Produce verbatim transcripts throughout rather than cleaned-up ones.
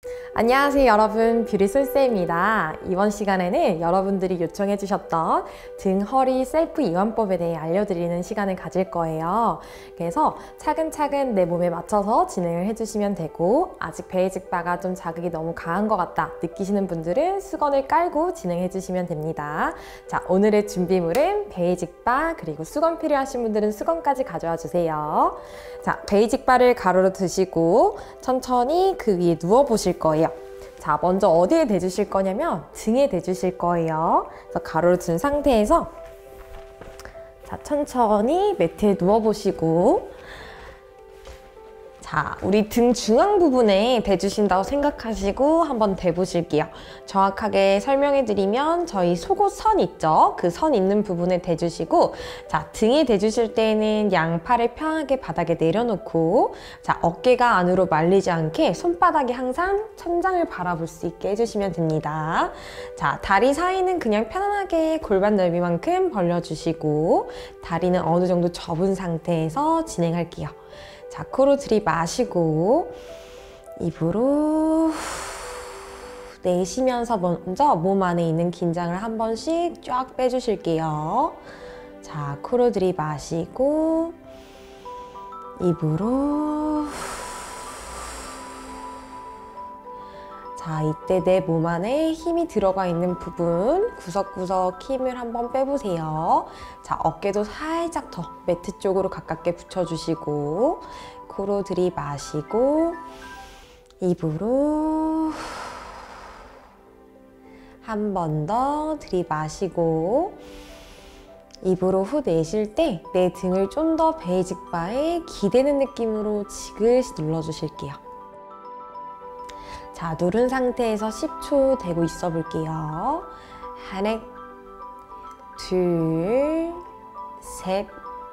안녕하세요 여러분, 뷰리솔쌤입니다. 이번 시간에는 여러분들이 요청해 주셨던 등, 허리 셀프 이완법에 대해 알려드리는 시간을 가질 거예요. 그래서 차근차근 내 몸에 맞춰서 진행을 해주시면 되고, 아직 베이직바가 좀 자극이 너무 강한 것 같다 느끼시는 분들은 수건을 깔고 진행해 주시면 됩니다. 자, 오늘의 준비물은 베이직바, 그리고 수건 필요하신 분들은 수건까지 가져와 주세요. 자, 베이직바를 가로로 드시고 천천히 그 위에 누워 보실 거예요. 자, 먼저 어디에 대주실 거냐면 등에 대주실 거예요. 그래서 가로로 든 상태에서 자, 천천히 매트에 누워 보시고, 자, 우리 등 중앙 부분에 대주신다고 생각하시고 한번 대보실게요. 정확하게 설명해 드리면 저희 속옷 선 있죠? 그 선 있는 부분에 대주시고, 자, 등에 대주실 때는 양팔을 편하게 바닥에 내려놓고, 자, 어깨가 안으로 말리지 않게 손바닥이 항상 천장을 바라볼 수 있게 해주시면 됩니다. 자, 다리 사이는 그냥 편안하게 골반 넓이만큼 벌려주시고, 다리는 어느 정도 접은 상태에서 진행할게요. 자, 코로 들이마시고 입으로 내쉬면서 먼저 몸 안에 있는 긴장을 한 번씩 쫙 빼주실게요. 자, 코로 들이마시고 입으로. 자, 이때 내 몸 안에 힘이 들어가 있는 부분 구석구석 힘을 한번 빼보세요. 자, 어깨도 살짝 더 매트 쪽으로 가깝게 붙여주시고, 코로 들이마시고 입으로 한 번 더 들이마시고, 입으로 후 내쉴 때 내 등을 좀 더 베이직바에 기대는 느낌으로 지그시 눌러주실게요. 자, 누른 상태에서 십 초 대고 있어 볼게요. 하나, 둘, 셋,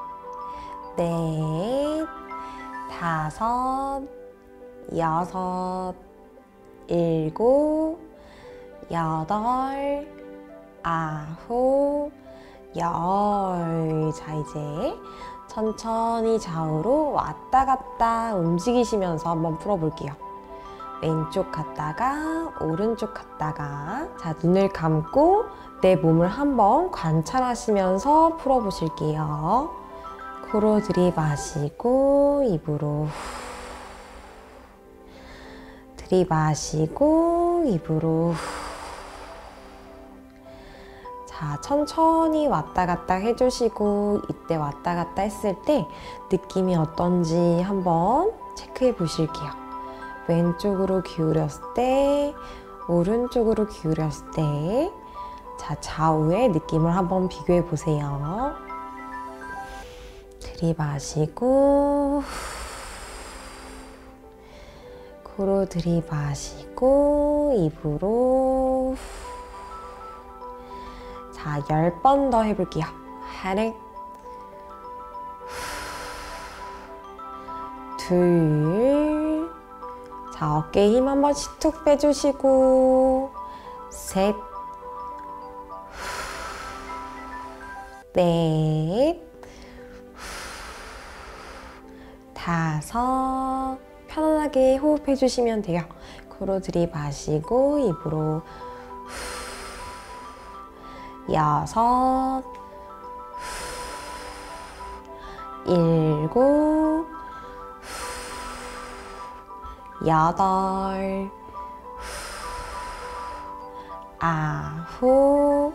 넷, 다섯, 여섯, 일곱, 여덟, 아홉, 열. 자, 이제 천천히 좌우로 왔다 갔다 움직이시면서 한번 풀어볼게요. 왼쪽 갔다가 오른쪽 갔다가. 자, 눈을 감고 내 몸을 한번 관찰하시면서 풀어보실게요. 코로 들이마시고 입으로 들이마시고 입으로. 자, 천천히 왔다 갔다 해주시고, 이때 왔다 갔다 했을 때 느낌이 어떤지 한번 체크해 보실게요. 왼쪽으로 기울였을 때, 오른쪽으로 기울였을 때, 자, 좌우의 느낌을 한번 비교해 보세요. 들이마시고, 코로 들이마시고, 입으로. 자, 열 번 더 해볼게요. 하나, 둘, 자, 어깨에 힘 한 번씩 툭 빼주시고, 셋, 넷, 다섯. 편안하게 호흡해 주시면 돼요. 코로 들이마시고 입으로. 여섯, 일곱, 여덟, 아홉,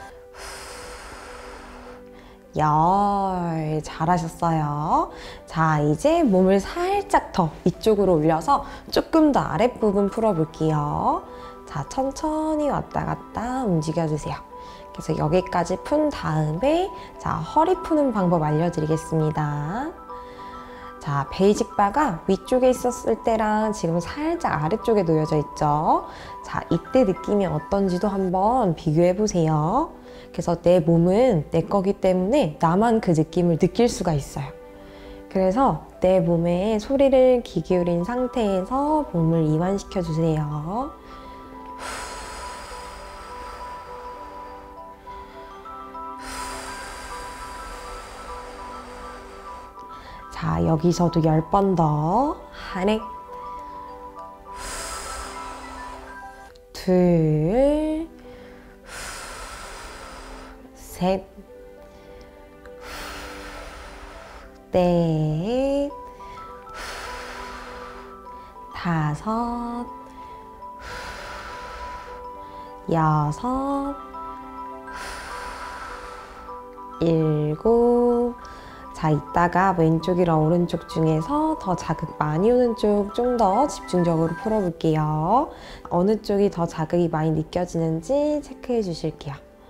열. 잘하셨어요. 자, 이제 몸을 살짝 더 위쪽으로 올려서 조금 더 아랫부분 풀어볼게요. 자, 천천히 왔다 갔다 움직여주세요. 그래서 여기까지 푼 다음에, 자, 허리 푸는 방법 알려드리겠습니다. 자, 베이직바가 위쪽에 있었을 때랑 지금 살짝 아래쪽에 놓여져 있죠. 자, 이때 느낌이 어떤지도 한번 비교해 보세요. 그래서 내 몸은 내 거기 때문에 나만 그 느낌을 느낄 수가 있어요. 그래서 내 몸에 소리를 귀 기울인 상태에서 몸을 이완시켜 주세요. 자, 여기서도 열 번 더. 하나, 둘, 셋, 넷, 다섯, 여섯, 일곱. 자, 이따가 왼쪽이랑 오른쪽 중에서 더 자극 많이 오는 쪽 좀 더 집중적으로 풀어볼게요. 어느 쪽이 더 자극이 많이 느껴지는지 체크해 주실게요.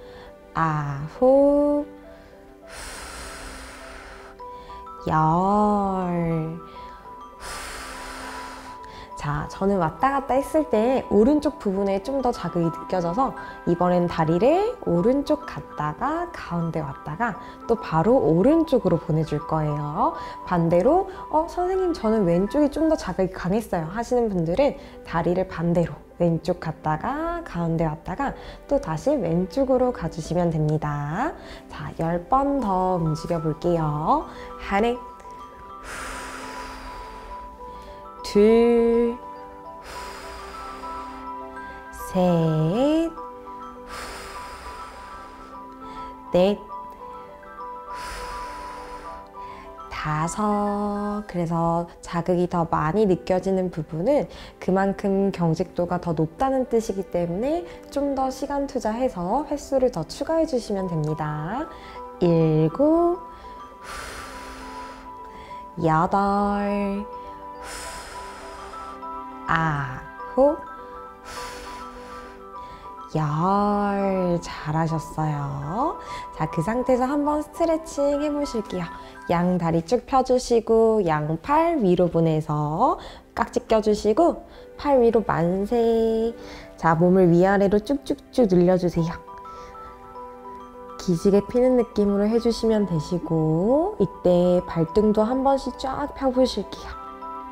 아홉, 열. 자, 저는 왔다 갔다 했을 때 오른쪽 부분에 좀 더 자극이 느껴져서 이번엔 다리를 오른쪽 갔다가 가운데 왔다가 또 바로 오른쪽으로 보내줄 거예요. 반대로 어 선생님 저는 왼쪽이 좀 더 자극이 강했어요 하시는 분들은 다리를 반대로 왼쪽 갔다가 가운데 왔다가 또 다시 왼쪽으로 가주시면 됩니다. 자, 열 번 더 움직여 볼게요. 하나, 둘, 셋, 넷, 다섯. 그래서 자극이 더 많이 느껴지는 부분은 그만큼 경직도가 더 높다는 뜻이기 때문에 좀 더 시간 투자해서 횟수를 더 추가해 주시면 됩니다. 일곱, 여덟, 아홉, 열. 잘하셨어요. 자, 그 상태에서 한번 스트레칭 해보실게요. 양 다리 쭉 펴주시고 양팔 위로 보내서 깍지 껴주시고 팔 위로 만세. 자, 몸을 위아래로 쭉쭉쭉 늘려주세요. 기지개 피는 느낌으로 해주시면 되시고 이때 발등도 한 번씩 쫙 펴보실게요.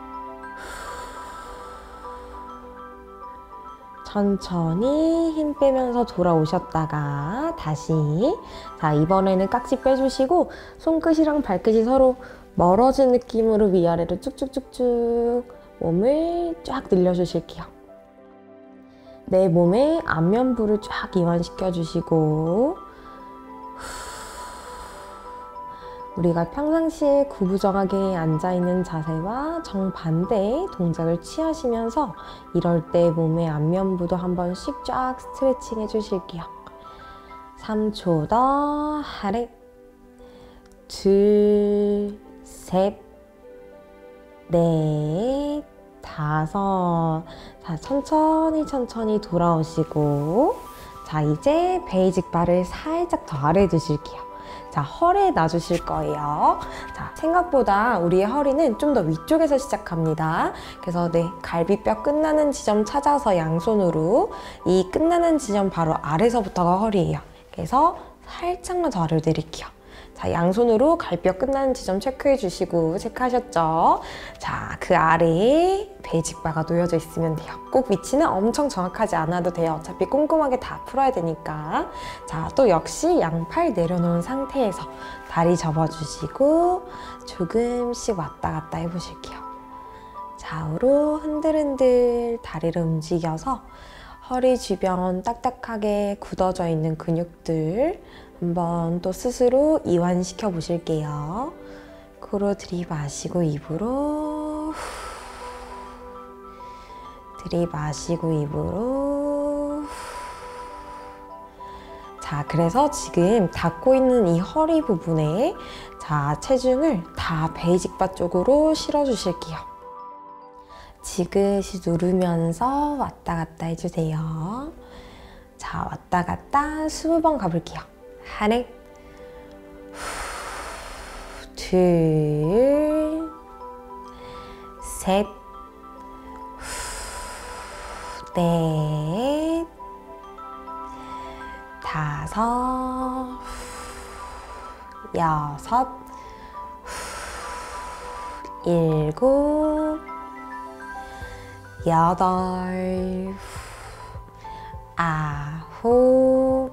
천천히 힘 빼면서 돌아오셨다가 다시. 자, 이번에는 깍지 빼주시고 손끝이랑 발끝이 서로 멀어진 느낌으로 위아래로 쭉쭉쭉쭉 몸을 쫙 늘려주실게요. 내 몸의 안면부를 쫙 이완시켜 주시고 우리가 평상시에 구부정하게 앉아있는 자세와 정반대의 동작을 취하시면서 이럴 때 몸의 안면부도 한 번씩 쫙 스트레칭 해주실게요. 삼 초 더. 하나, 둘, 셋, 넷, 다섯. 자, 천천히 천천히 돌아오시고 자, 이제 베이직 바를 살짝 더 아래에 두실게요. 자, 허리에 놔주실 거예요. 자, 생각보다 우리의 허리는 좀 더 위쪽에서 시작합니다. 그래서 네, 갈비뼈 끝나는 지점 찾아서 양손으로 이 끝나는 지점 바로 아래서부터가 허리예요. 그래서 살짝만 더 아래로 내릴게요. 자, 양손으로 갈비뼈 끝나는 지점 체크해 주시고 체크하셨죠? 자, 그 아래에 베이직바가 놓여져 있으면 돼요. 꼭 위치는 엄청 정확하지 않아도 돼요. 어차피 꼼꼼하게 다 풀어야 되니까. 자, 또 역시 양팔 내려놓은 상태에서 다리 접어주시고 조금씩 왔다 갔다 해보실게요. 좌우로 흔들흔들 다리를 움직여서 허리 주변 딱딱하게 굳어져 있는 근육들 한번 또 스스로 이완시켜 보실게요. 코로 들이마시고 입으로 들이마시고 입으로. 자, 그래서 지금 닫고 있는 이 허리 부분에 자, 체중을 다 베이직바 쪽으로 실어 주실게요. 지그시 누르면서 왔다 갔다 해주세요. 자, 왔다 갔다 스무 번 가볼게요. 하나, 둘, 셋, 넷, 다섯, 여섯, 일곱, 여덟, 아홉,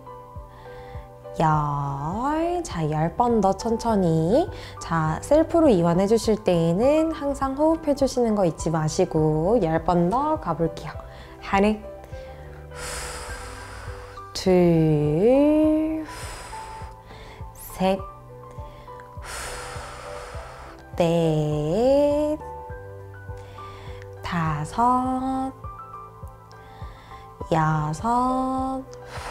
열. 자, 열 번 더 천천히. 자, 셀프로 이완해 주실 때에는 항상 호흡해 주시는 거 잊지 마시고 열 번 더 가볼게요. 하나, 둘, 셋, 넷, 다섯, 여섯,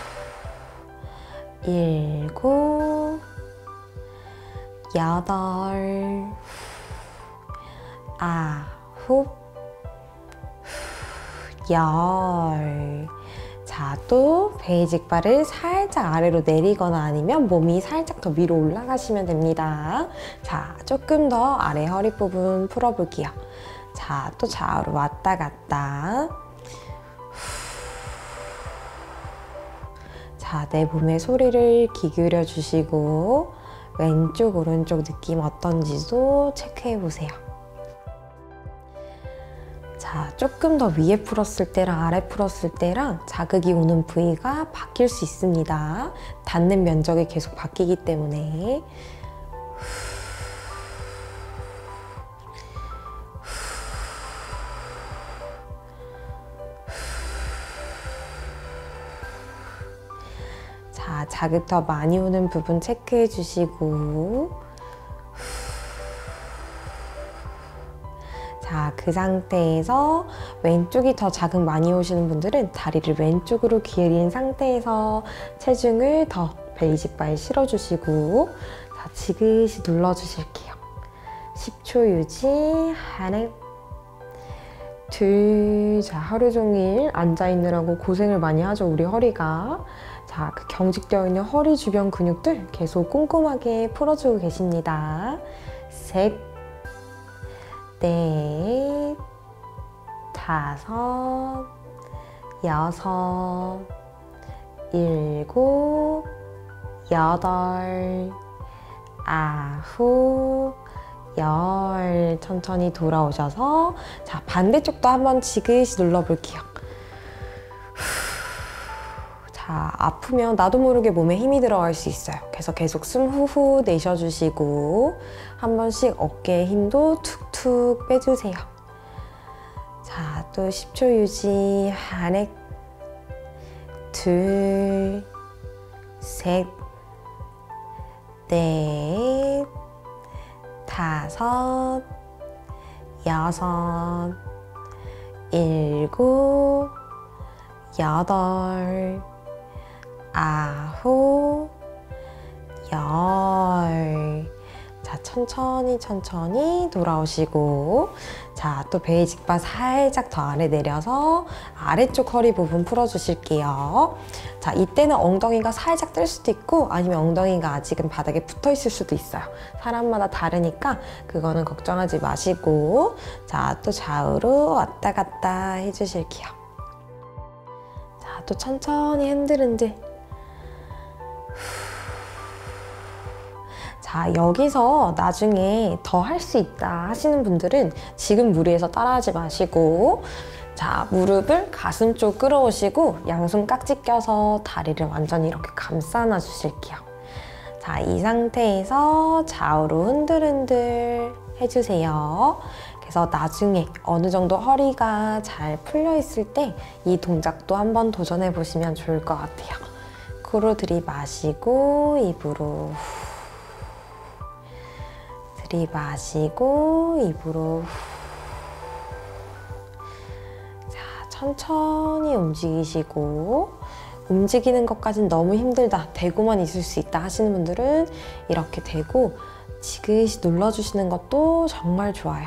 일곱, 여덟, 아홉, 열. 자, 또 베이직 바를 살짝 아래로 내리거나 아니면 몸이 살짝 더 위로 올라가시면 됩니다. 자, 조금 더 아래 허리 부분 풀어볼게요. 자, 또 좌우로 왔다 갔다. 자, 내 몸의 소리를 기울여 주시고 왼쪽, 오른쪽 느낌 어떤지도 체크해 보세요. 자, 조금 더 위에 풀었을 때랑 아래 풀었을 때랑 자극이 오는 부위가 바뀔 수 있습니다. 닿는 면적이 계속 바뀌기 때문에. 자, 자극 더 많이 오는 부분 체크해 주시고, 자, 그 상태에서 왼쪽이 더 자극 많이 오시는 분들은 다리를 왼쪽으로 기울인 상태에서 체중을 더 베이직 바에 실어주시고, 자, 지그시 눌러주실게요. 십 초 유지. 하나, 둘. 자, 하루 종일 앉아있느라고 고생을 많이 하죠, 우리 허리가. 자, 그 경직되어 있는 허리 주변 근육들 계속 꼼꼼하게 풀어주고 계십니다. 셋, 넷, 다섯, 여섯, 일곱, 여덟, 아홉, 열. 천천히 돌아오셔서 자, 반대쪽도 한번 지그시 눌러볼게요. 자, 아프면 나도 모르게 몸에 힘이 들어갈 수 있어요. 그래서 계속 숨 후후 내쉬어주시고 한 번씩 어깨에 힘도 툭툭 빼주세요. 자, 또 십 초 유지. 하나, 둘, 셋, 넷, 다섯, 여섯, 일곱, 여덟, 아홉, 열. 자, 천천히 천천히 돌아오시고, 자, 또 베이직 바 살짝 더 아래 내려서 아래쪽 허리 부분 풀어주실게요. 자, 이때는 엉덩이가 살짝 뜰 수도 있고 아니면 엉덩이가 아직은 바닥에 붙어 있을 수도 있어요. 사람마다 다르니까 그거는 걱정하지 마시고, 자, 또 좌우로 왔다 갔다 해주실게요. 자, 또 천천히 흔들흔들. 자, 여기서 나중에 더 할 수 있다 하시는 분들은 지금 무리해서 따라하지 마시고, 자, 무릎을 가슴 쪽 끌어오시고 양손 깍지 껴서 다리를 완전히 이렇게 감싸 놔 주실게요. 자, 이 상태에서 좌우로 흔들흔들 해주세요. 그래서 나중에 어느 정도 허리가 잘 풀려 있을 때 이 동작도 한번 도전해 보시면 좋을 것 같아요. 코로 들이마시고 입으로 들이마시고 입으로. 자, 천천히 움직이시고, 움직이는 것까진 너무 힘들다, 대고만 있을 수 있다 하시는 분들은 이렇게 대고 지그시 눌러주시는 것도 정말 좋아요.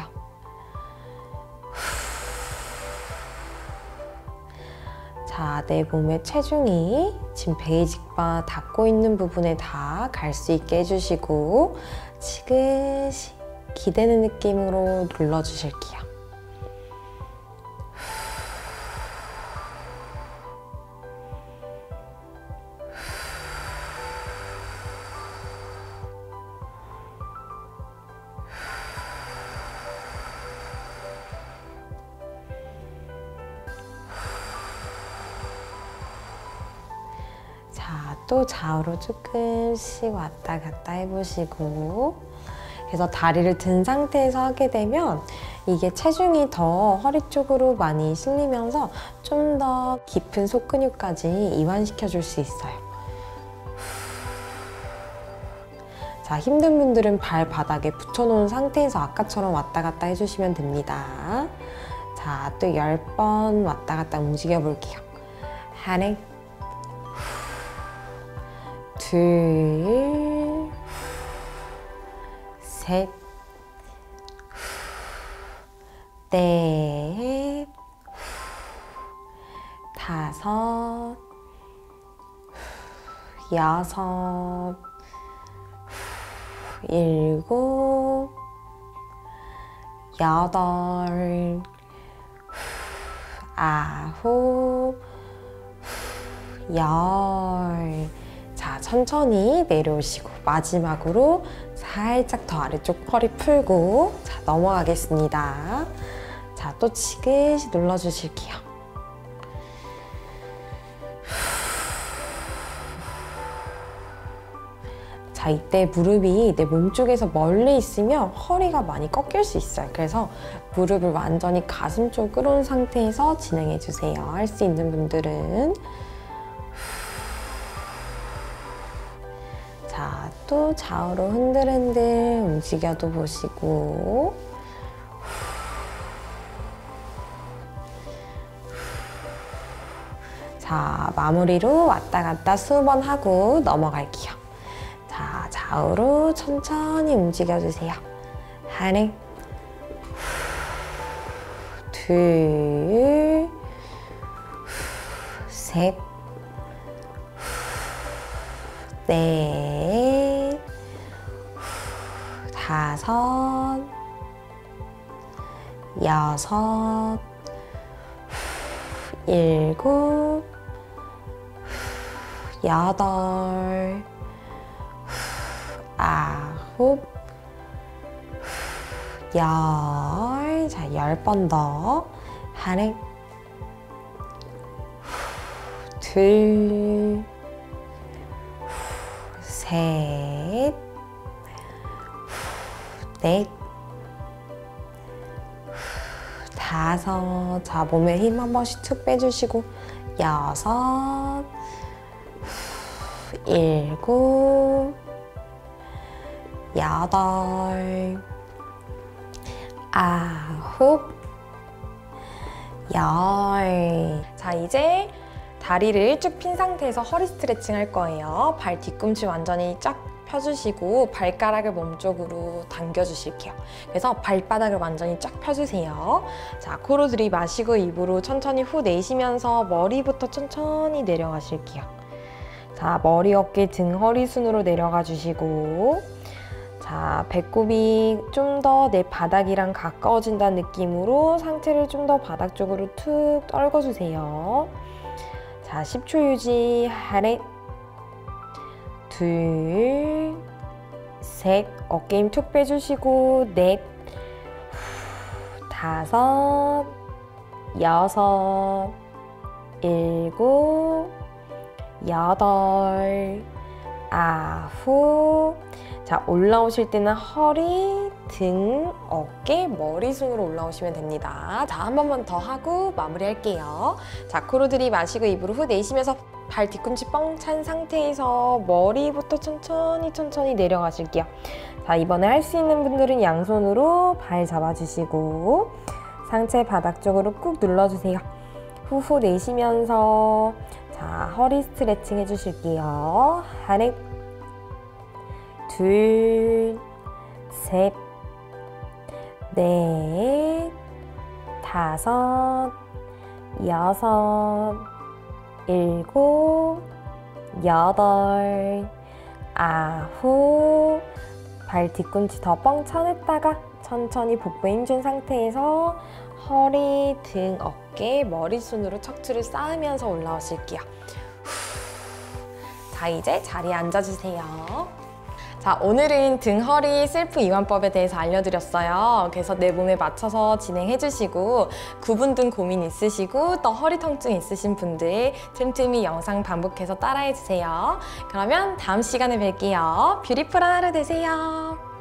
자, 내 몸의 체중이 지금 베이직 바 닿고 있는 부분에 다 갈 수 있게 해주시고 지그시 기대는 느낌으로 눌러주실게요. 자, 또 좌우로 조금씩 왔다 갔다 해보시고, 그래서 다리를 든 상태에서 하게 되면 이게 체중이 더 허리 쪽으로 많이 실리면서 좀 더 깊은 속근육까지 이완시켜 줄 수 있어요. 자, 힘든 분들은 발바닥에 붙여놓은 상태에서 아까처럼 왔다 갔다 해주시면 됩니다. 자, 또 열 번 왔다 갔다 움직여 볼게요. 하나, 둘, 셋, 넷, 다섯, 여섯, 일곱, 여덟, 아홉, 열. 자, 천천히 내려오시고 마지막으로 살짝 더 아래쪽 허리 풀고 자, 넘어가겠습니다. 자, 또 지그시 눌러주실게요. 자, 이때 무릎이 내 몸쪽에서 멀리 있으면 허리가 많이 꺾일 수 있어요. 그래서 무릎을 완전히 가슴 쪽으로 끌어온 상태에서 진행해 주세요. 할 수 있는 분들은. 자, 또 좌우로 흔들흔들 움직여도 보시고. 자, 마무리로 왔다 갔다 수십 번 하고 넘어갈게요. 자, 좌우로 천천히 움직여주세요. 하나, 둘, 셋, 넷, 다섯, 여섯, 일곱, 여덟, 아홉, 열. 자, 열 번 더. 하나, 둘, 셋, 넷, 다섯. 자, 몸에 힘 한 번씩 툭 빼주시고 여섯, 일곱, 여덟, 아홉, 열. 자, 이제 다리를 쭉 핀 상태에서 허리 스트레칭 할 거예요. 발 뒤꿈치 완전히 쫙 펴주시고 발가락을 몸쪽으로 당겨주실게요. 그래서 발바닥을 완전히 쫙 펴주세요. 자, 코로 들이마시고 입으로 천천히 후 내쉬면서 머리부터 천천히 내려가실게요. 자, 머리, 어깨, 등, 허리 순으로 내려가 주시고, 자, 배꼽이 좀 더 내 바닥이랑 가까워진다는 느낌으로 상체를 좀 더 바닥 쪽으로 툭 떨궈주세요. 자, 십 초 유지. 하나, 둘, 셋, 어깨 힘 툭 빼주시고, 넷, 다섯, 여섯, 일곱, 여덟, 아홉. 자, 올라오실 때는 허리, 등, 어깨, 머리 순으로 올라오시면 됩니다. 자, 한 번만 더 하고 마무리할게요. 자, 코로 들이마시고 입으로 후 내쉬면서 발 뒤꿈치 뻥 찬 상태에서 머리부터 천천히 천천히 내려가실게요. 자, 이번에 할 수 있는 분들은 양손으로 발 잡아주시고 상체 바닥 쪽으로 꾹 눌러주세요. 후후 내쉬면서 자, 허리 스트레칭 해주실게요. 하나, 둘, 셋, 넷, 다섯, 여섯, 일곱, 여덟, 아홉. 발 뒤꿈치 더 뻥 쳐냈다가 천천히 복부에 힘준 상태에서 허리, 등, 어깨, 머리 순으로 척추를 쌓으면서 올라오실게요. 자, 이제 자리에 앉아주세요. 자, 오늘은 등, 허리 셀프 이완법에 대해서 알려드렸어요. 그래서 내 몸에 맞춰서 진행해주시고 구분 등 고민 있으시고 또 허리 통증 있으신 분들 틈틈이 영상 반복해서 따라해주세요. 그러면 다음 시간에 뵐게요. 뷰티풀한 하루 되세요.